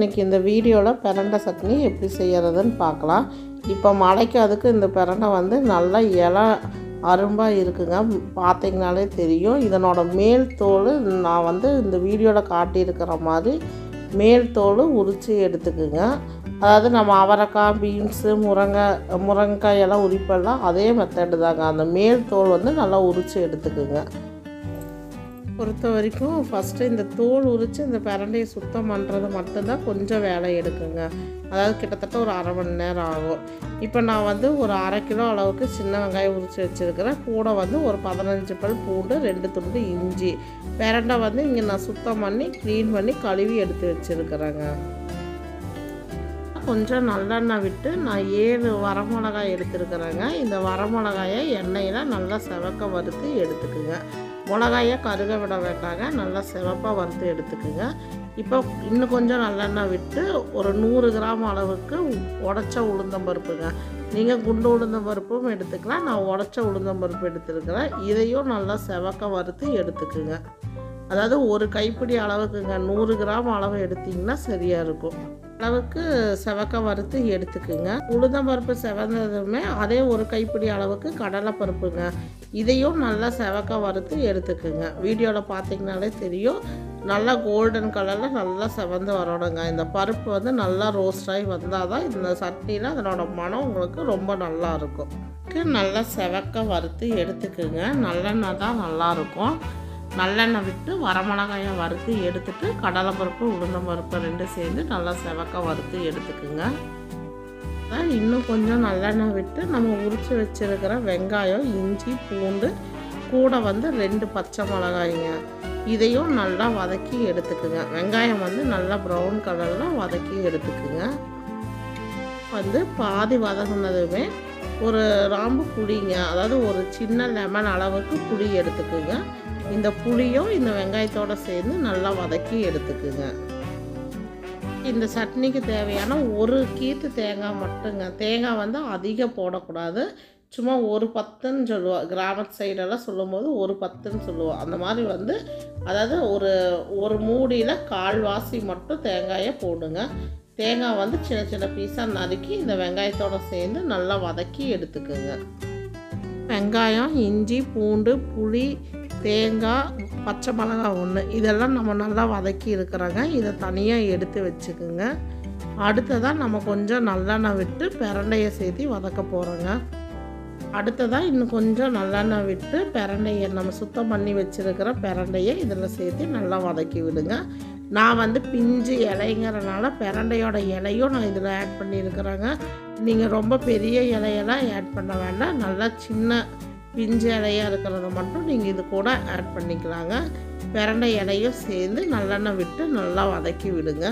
இன்றைக்கி இந்த வீடியோவில் பிரண்டை சட்னி எப்படி செய்கிறதுன்னு பார்க்கலாம். இப்போ மழைக்கு அதுக்கு இந்த பிரண்டை வந்து நல்லா இலை அரும்பாக இருக்குங்க, பார்த்திங்கனாலே தெரியும். இதனோட மேல் தோல் நான் வந்து இந்த வீடியோவில் காட்டியிருக்கிற மாதிரி மேல் தோல் உரித்து எடுத்துக்குங்க. அதாவது நம்ம அவரைக்காய், பீன்ஸு, முருங்கைக்காய் எல்லாம் உரிப்பெல்லாம் அதே மெத்தடு தாங்க. அந்த மேல் தோல் வந்து நல்லா உரித்து எடுத்துக்குங்க. பொறுத்த வரைக்கும் ஃபஸ்ட்டு இந்த தோல் உரித்து இந்த பிரண்டையை சுத்தம் பண்ணுறது மட்டும்தான் கொஞ்சம் வேலை எடுக்குங்க. அதாவது கிட்டத்தட்ட ஒரு அரை மணி நேரம் ஆகும். இப்போ நான் வந்து ஒரு 1/2 கிலோ அளவுக்கு சின்ன வெங்காயம் உரித்து வச்சுருக்கிறேன். கூட வந்து ஒரு 15 பல் பூண்டு, 2 துண்டு இஞ்சி. பிரண்டை வந்து இங்கே நான் சுத்தம் பண்ணி க்ளீன் பண்ணி கழுவி எடுத்து வச்சுருக்கிறேங்க. கொஞ்சம் நல்லெண்ணெய் விட்டு நான் 7 வரமிளகாய் எடுத்துருக்கிறேங்க. இந்த வரமிளகாயை எண்ணெயில் நல்லா செவக்க வறுத்து எடுத்துக்குங்க. மிளகாயை கருக விட வேண்டாங்க, நல்லா செவப்பாக வறுத்து எடுத்துக்குங்க. இப்போ இன்னும் கொஞ்சம் நல்லெண்ணெய் விட்டு ஒரு 100 கிராம் அளவுக்கு உடச்ச உளுந்தம்பருப்புங்க. நீங்கள் குண்டு உளுந்தம்பருப்பும் எடுத்துக்கலாம், நான் உடச்ச உளுந்தம்பருப்பு எடுத்துருக்கிறேன். இதையும் நல்லா செவக்க வறுத்து எடுத்துக்குங்க. அதாவது ஒரு கைப்பிடி அளவுக்குங்க, 100 கிராம் அளவு எடுத்திங்கன்னா சரியாக இருக்கும் அளவுக்கு செவக்க வறுத்து எடுத்துக்குங்க. உளுந்தம்பருப்பு செவந்ததுமே அதே ஒரு கைப்பிடி அளவுக்கு கடலைப்பருப்புங்க, இதையும் நல்லா செவக்க வறுத்து எடுத்துக்குங்க. வீடியோவில் பார்த்திங்கனாலே தெரியும், நல்லா கோல்டன் கலரில் நல்லா செவந்து வரணுங்க. இந்த பருப்பு வந்து நல்லா ரோஸ்டாகி வந்தால் தான் இந்த சட்னியில் அதனோட மனம் உங்களுக்கு ரொம்ப நல்லாயிருக்கும். நல்லா செவக்க வறுத்து எடுத்துக்குங்க. நல்லெண்ணெய் தான் நல்லாயிருக்கும். நல்லெண்ணெய் விட்டு வரமிளகாயை வறுத்து எடுத்துட்டு கடலைப்பருப்பு, உளுந்தம்பருப்பு 2 சேர்ந்து நல்லா செவக்க வறுத்து எடுத்துக்குங்க. இன்னும் கொஞ்சம் நல்லெண்ணெய் விட்டு நம்ம உரித்து வச்சுருக்கிற வெங்காயம், இஞ்சி, பூண்டு, கூட வந்து 2 பச்சை மிளகாய்ங்க, இதையும் நல்லா வதக்கி எடுத்துக்குங்க. வெங்காயம் வந்து நல்லா ப்ரௌன் கலரில் வதக்கி எடுத்துக்குங்க. வந்து பாதி வதங்கினதுமே ஒரு ராம்பு புளிங்க, அதாவது ஒரு சின்ன லெமன் அளவுக்கு புளி எடுத்துக்குங்க. இந்த புளியும் இந்த வெங்காயத்தோடு சேர்ந்து நல்லா வதக்கி எடுத்துக்குங்க. இந்த சட்னிக்கு தேவையான ஒரு கீத்து தேங்காய் மட்டுங்க. தேங்காய் வந்து அதிகம் போடக்கூடாது, சும்மா ஒரு 10ன்னு சொல்லுவோம். கிராமத்து சைடெல்லாம் சொல்லும்போது ஒரு 10ன்னு சொல்லுவோம். அந்த மாதிரி வந்து அதாவது ஒரு மூடியில் 1/4 வாசி மட்டும் தேங்காயை போடுங்க. தேங்காய் வந்து சின்ன சின்ன பீஸாக நறுக்கி இந்த வெங்காயத்தோடு சேர்ந்து நல்லா வதக்கி எடுத்துக்குங்க. வெங்காயம், இஞ்சி, பூண்டு, புளி, தேங்காய், பச்சை மிளகாய் 1 இதெல்லாம் நம்ம நல்லா வதக்கி இருக்கிறோங்க. இதை தனியாக எடுத்து வச்சுக்குங்க. அடுத்ததாக நம்ம கொஞ்சம் நல்லெண்ணெய் விட்டு பிரண்டையை சேர்த்து வதக்க போகிறோங்க. அடுத்ததாக இன்னும் கொஞ்சம் நல்லெண்ணெய் விட்டு பிரண்டையை நம்ம சுத்தம் பண்ணி வச்சுருக்கிற பிரண்டையை இதில் சேர்த்து நல்லா வதக்கி விடுங்க. நான் வந்து பிஞ்சு இலைங்கிறனால பிரண்டையோட இலையும் நான் இதில் ஆட் பண்ணியிருக்கிறேங்க. நீங்கள் ரொம்ப பெரிய இலையெல்லாம் ஆட் பண்ண வேண்டாம், நல்லா சின்ன பிஞ்சு இலையாக இருக்கிறத மட்டும் நீங்கள் இது கூட ஆட் பண்ணிக்கலாங்க. பிரண்டை இலையும் சேர்ந்து நல்லெண்ணெய் விட்டு நல்லா வதக்கி விடுங்க.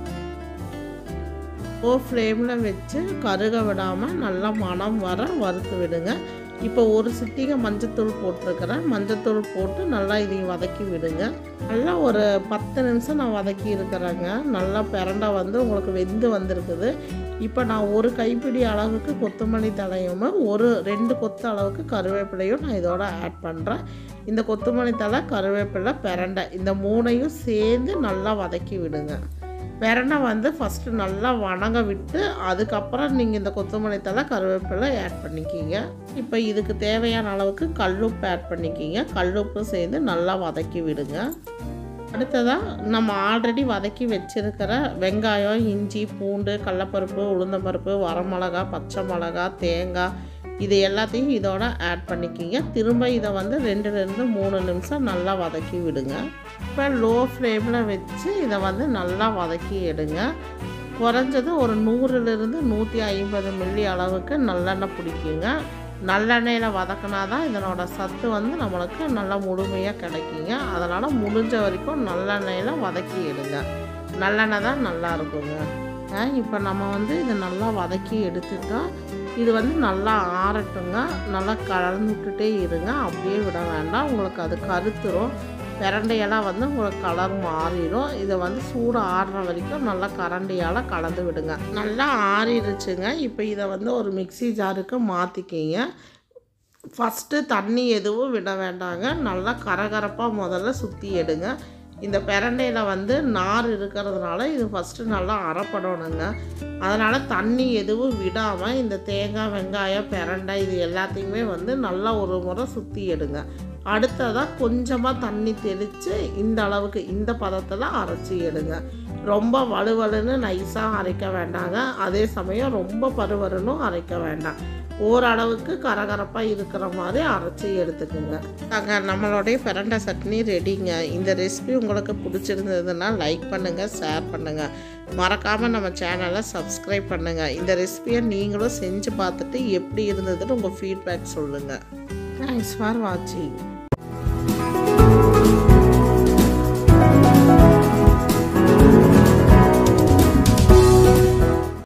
லோ ஃப்ளேமில் வச்சு கருக விடாமல் நல்லா மணம் வர வறுத்து விடுங்க. இப்போ ஒரு சிட்டிகை மஞ்சத்தூள் போட்டிருக்கிறேன். மஞ்சத்தூள் போட்டு நல்லா இதையும் வதக்கி விடுங்க. நல்லா ஒரு 10 நிமிஷம் நான் வதக்கி இருக்கிறேங்க. நல்லா பிரண்டை வந்து உங்களுக்கு வெந்து வந்திருக்குது. இப்போ நான் ஒரு கைப்பிடி அளவுக்கு கொத்தமல்லி தலையும் 2 கொத்து அளவுக்கு கருவேப்பிலையும் நான் இதோட ஆட் பண்ணுறேன். இந்த கொத்தமல்லி தழை, கருவேப்பிலை, பிரண்டை இந்த 3ஐயும் சேர்ந்து நல்லா வதக்கி விடுங்க. பிரண்டை வந்து ஃபஸ்ட்டு நல்லா வணங்க விட்டு அதுக்கப்புறம் நீங்கள் இந்த கொத்தமல்லி தழை, கருவேப்பிலை ஆட் பண்ணிக்கிங்க. இப்போ இதுக்கு தேவையான அளவுக்கு கல்லுப்பு ஆட் பண்ணிக்கிங்க. கல்லுப்பு சேர்ந்து நல்லா வதக்கி விடுங்க. அடுத்ததாக நம்ம ஆல்ரெடி வதக்கி வச்சுருக்கிற வெங்காயம், இஞ்சி, பூண்டு, கடலைப்பருப்பு, உளுந்தம்பருப்பு, வரமிளகா, பச்சை மிளகா, தேங்காய் இது எல்லாத்தையும் இதோட ஆட் பண்ணிக்கிங்க. திரும்ப இதை வந்து 2லேருந்து 3 நிமிஷம் நல்லா வதக்கி விடுங்க. இப்போ லோ ஃப்ளேமில் வச்சு இதை வந்து நல்லா வதக்கி எடுங்க. குறைஞ்சது ஒரு 100லேருந்து 150 மில்லி அளவுக்கு நல்லெண்ணெய் பிடிக்குங்க. நல்லெண்ணெயில் வதக்கினா தான் இதனோட சத்து வந்து நம்மளுக்கு நல்லா முழுமையாக கிடைக்குங்க. அதனால் முடிஞ்ச வரைக்கும் நல்லெண்ணெயில் வதக்கி எடுங்க. நல்லெண்ணெய் தான் நல்லா இருக்குங்க. இப்போ நம்ம வந்து இதை நல்லா வதக்கி எடுத்துட்டோம். இது வந்து நல்லா ஆறட்டுங்க. நல்லா கலந்து விட்டுட்டே இருங்க, அப்படியே விட வேண்டாம், உங்களுக்கு அது கருத்துரும். பிரண்டையெல்லாம் வந்து உங்களுக்கு கலர் மாறிடும். இதை வந்து சூடு ஆறுற வரைக்கும் நல்லா கரண்டியால் கலந்து விடுங்க. நல்லா ஆறிடுச்சுங்க. இப்போ இதை வந்து ஒரு மிக்ஸி ஜாருக்கு மாற்றிக்கிங்க. ஃபஸ்ட்டு தண்ணி எதுவும் விட வேண்டாங்க. நல்லா கரகரப்பாக முதல்ல சுற்றி எடுங்க. இந்த பிரண்டையில் வந்து நார் இருக்கிறதுனால இது ஃபஸ்ட்டு நல்லா அரைப்படணுங்க. அதனால் தண்ணி எதுவும் விடாமல் இந்த தேங்காய், வெங்காயம், பிரண்டை இது எல்லாத்தையுமே வந்து நல்லா ஒரு முறை சுற்றி எடுங்க. அடுத்ததாக கொஞ்சமாக தண்ணி தெளித்து இந்த அளவுக்கு இந்த பதத்தில் அரைச்சி எடுங்க. ரொம்ப வலுவலுன்னு நைஸாக அரைக்க வேண்டாங்க, அதே சமயம் ரொம்ப பருவருன்னும் அரைக்க வேண்டாம். ஓரளவுக்கு கரகரப்பாக இருக்கிற மாதிரி அரைச்சி எடுத்துக்குங்க. நம்மளுடைய பிரண்டை சட்னி ரெடிங்க. இந்த ரெசிபி உங்களுக்கு பிடிச்சிருந்ததுன்னா லைக் பண்ணுங்கள், ஷேர் பண்ணுங்கள், மறக்காமல் நம்ம சேனலை சப்ஸ்கிரைப் பண்ணுங்கள். இந்த ரெசிபியை நீங்களும் செஞ்சு பார்த்துட்டு எப்படி இருந்ததுன்னு உங்கள் ஃபீட்பேக் சொல்லுங்கள். தேங்க்ஸ் ஃபார் வாட்சிங்.